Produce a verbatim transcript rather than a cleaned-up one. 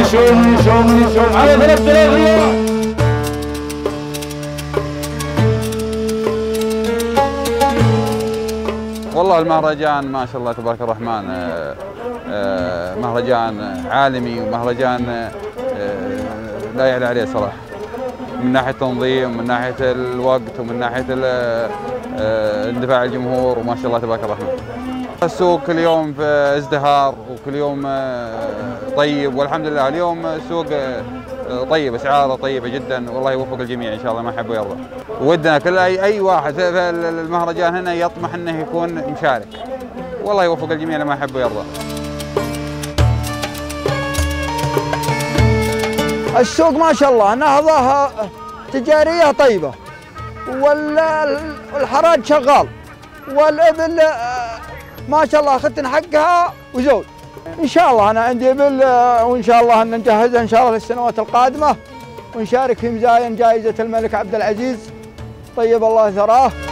يشوم يشوم يشوم على ثلاث آلاف ريال. والله المهرجان ما شاء الله تبارك الرحمن مهرجان عالمي ومهرجان لا يعلى عليه صراحة، من ناحية التنظيم ومن ناحية الوقت ومن ناحية اندفاع الجمهور، وما شاء الله تبارك الرحمن. السوق كل يوم في ازدهار وكل يوم طيب، والحمد لله اليوم السوق طيب، اسعاره طيبه جدا، والله يوفق الجميع ان شاء الله ما يحب ويرضى. ودنا كل اي اي واحد في المهرجان هنا يطمح انه يكون مشارك، والله يوفق الجميع لما يحب ويرضى. السوق ما شاء الله نهضه تجاريه طيبه، والحراج شغال، والابل ما شاء الله اخذت حقها وزود. ان شاء الله انا عندي ابل، وان شاء الله ان نجهزها ان شاء الله للسنوات القادمه، ونشارك في مزايا جائزه الملك عبد العزيز طيب الله ثراه.